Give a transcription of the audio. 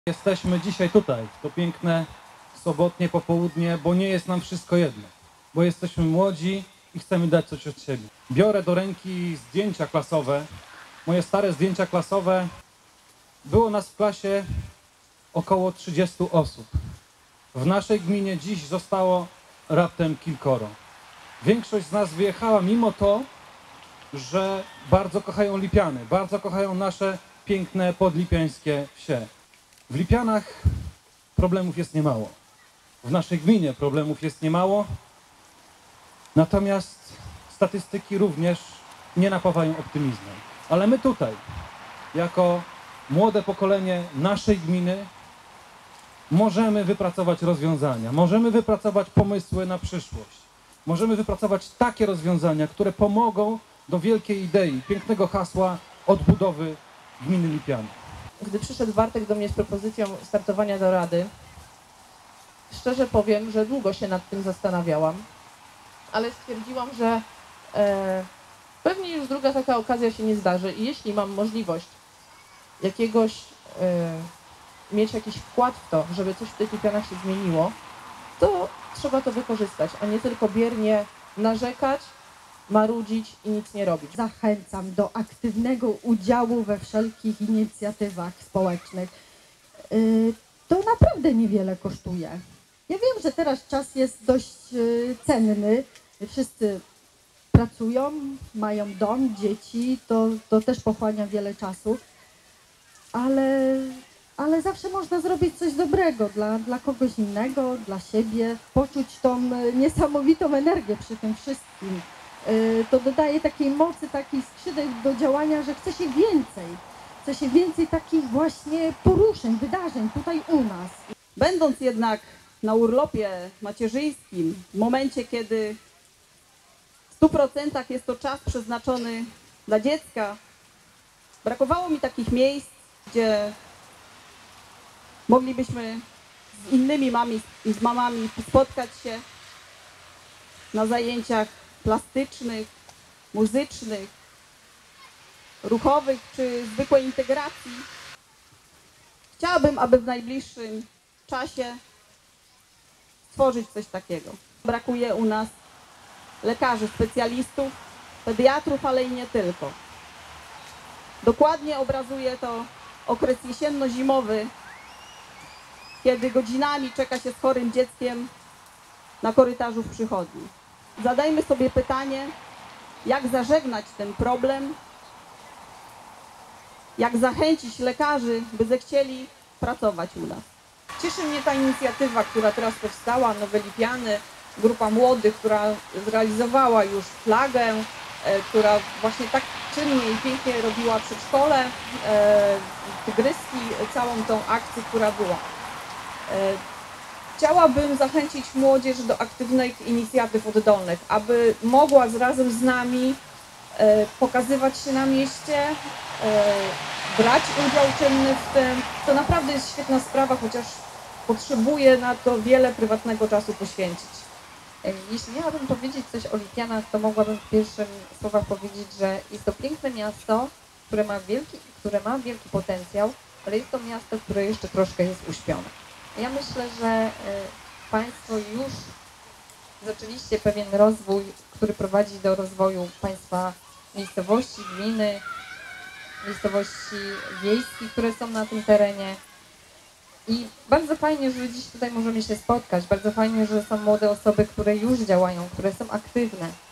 Jesteśmy dzisiaj tutaj, w to piękne sobotnie popołudnie, bo nie jest nam wszystko jedno. Bo jesteśmy młodzi i chcemy dać coś od siebie. Biorę do ręki zdjęcia klasowe. Moje stare zdjęcia klasowe. Było nas w klasie około 30 osób. W naszej gminie dziś zostało raptem kilkoro. Większość z nas wyjechała mimo to, że bardzo kochają Lipiany, bardzo kochają nasze piękne podlipiańskie wsie. W Lipianach problemów jest niemało. W naszej gminie problemów jest niemało. Natomiast statystyki również nie napawają optymizmem. Ale my tutaj, jako młode pokolenie naszej gminy, możemy wypracować rozwiązania, możemy wypracować pomysły na przyszłość. Możemy wypracować takie rozwiązania, które pomogą do wielkiej idei, pięknego hasła odbudowy gminy Lipiany. Gdy przyszedł Bartek do mnie z propozycją startowania do Rady, szczerze powiem, że długo się nad tym zastanawiałam, ale stwierdziłam, że pewnie już druga taka okazja się nie zdarzy i jeśli mam możliwość mieć jakiś wkład w to, żeby coś w tych Lipianach się zmieniło, to trzeba to wykorzystać, a nie tylko biernie narzekać, marudzić i nic nie robić. Zachęcam do aktywnego udziału we wszelkich inicjatywach społecznych. To naprawdę niewiele kosztuje. Ja wiem, że teraz czas jest dość cenny. Wszyscy pracują, mają dom, dzieci, to też pochłania wiele czasu, ale zawsze można zrobić coś dobrego dla kogoś innego, dla siebie, poczuć tą niesamowitą energię przy tym wszystkim. To dodaje takiej mocy, takich skrzydeł do działania, że chce się więcej. Chce się więcej takich właśnie poruszeń, wydarzeń tutaj u nas. Będąc jednak na urlopie macierzyńskim, w momencie, kiedy w 100% jest to czas przeznaczony dla dziecka, brakowało mi takich miejsc, gdzie moglibyśmy z innymi mamami spotkać się na zajęciach plastycznych, muzycznych, ruchowych czy zwykłej integracji. Chciałabym, aby w najbliższym czasie stworzyć coś takiego. Brakuje u nas lekarzy, specjalistów, pediatrów, ale i nie tylko. Dokładnie obrazuje to okres jesienno-zimowy, kiedy godzinami czeka się z chorym dzieckiem na korytarzu w przychodni. Zadajmy sobie pytanie, jak zażegnać ten problem, jak zachęcić lekarzy, by zechcieli pracować u nas. Cieszy mnie ta inicjatywa, która teraz powstała, Nowe Lipiany, grupa młodych, która zrealizowała już flagę, która właśnie tak czynnie i pięknie robiła przedszkole, Tygryski, całą tą akcję, która była. Chciałabym zachęcić młodzież do aktywnych inicjatyw oddolnych, aby mogła razem z nami pokazywać się na mieście, brać udział czynny w tym. To naprawdę jest świetna sprawa, chociaż potrzebuje na to wiele prywatnego czasu poświęcić. Jeśli miałabym powiedzieć coś o Lipianach, to mogłabym w pierwszych słowach powiedzieć, że jest to piękne miasto, które ma wielki potencjał, ale jest to miasto, które jeszcze troszkę jest uśpione. Ja myślę, że Państwo już zaczęliście pewien rozwój, który prowadzi do rozwoju Państwa miejscowości, gminy, miejscowości wiejskich, które są na tym terenie. I bardzo fajnie, że dziś tutaj możemy się spotkać, bardzo fajnie, że są młode osoby, które już działają, które są aktywne.